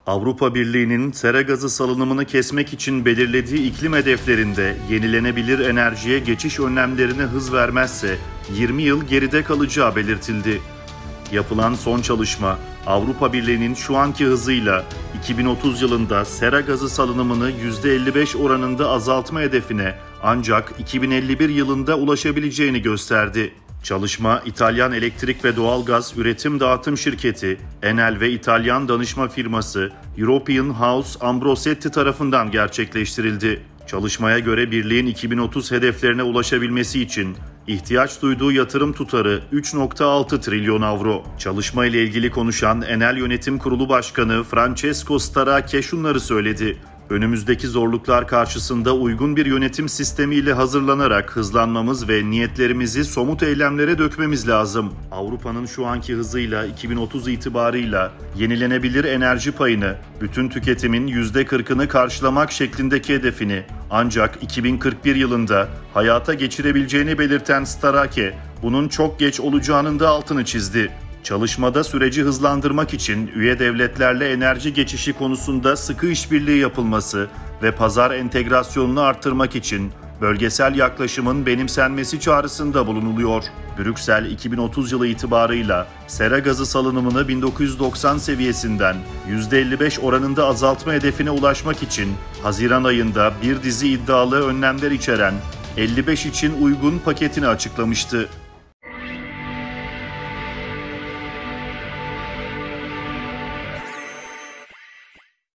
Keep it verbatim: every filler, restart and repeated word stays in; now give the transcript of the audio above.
Avrupa Birliği'nin sera gazı salınımını kesmek için belirlediği iklim hedeflerinde yenilenebilir enerjiye geçiş önlemlerine hız vermezse yirmi yıl geride kalacağı belirtildi. Yapılan son çalışma, Avrupa Birliği'nin şu anki hızıyla iki bin otuz yılında sera gazı salınımını yüzde elli beş oranında azaltma hedefine ancak iki bin elli bir yılında ulaşabileceğini gösterdi. Çalışma, İtalyan Elektrik ve Doğalgaz Üretim Dağıtım Şirketi, Enel ve İtalyan danışma firması European House Ambrosetti tarafından gerçekleştirildi. Çalışmaya göre birliğin iki bin otuz hedeflerine ulaşabilmesi için ihtiyaç duyduğu yatırım tutarı üç nokta altı trilyon avro. Çalışma ile ilgili konuşan Enel Yönetim Kurulu Başkanı Francesco Staracche şunları söyledi. Önümüzdeki zorluklar karşısında uygun bir yönetim sistemiyle hazırlanarak hızlanmamız ve niyetlerimizi somut eylemlere dökmemiz lazım. Avrupa'nın şu anki hızıyla iki bin otuz itibarıyla yenilenebilir enerji payını, bütün tüketimin yüzde kırkını karşılamak şeklindeki hedefini ancak iki bin kırk bir yılında hayata geçirebileceğini belirten Staracche, bunun çok geç olacağının da altını çizdi. Çalışmada süreci hızlandırmak için üye devletlerle enerji geçişi konusunda sıkı işbirliği yapılması ve pazar entegrasyonunu arttırmak için bölgesel yaklaşımın benimsenmesi çağrısında bulunuluyor. Brüksel iki bin otuz yılı itibarıyla sera gazı salınımını bin dokuz yüz doksan seviyesinden yüzde elli beş oranında azaltma hedefine ulaşmak için Haziran ayında bir dizi iddialı önlemler içeren elli beş için uygun paketini açıklamıştı.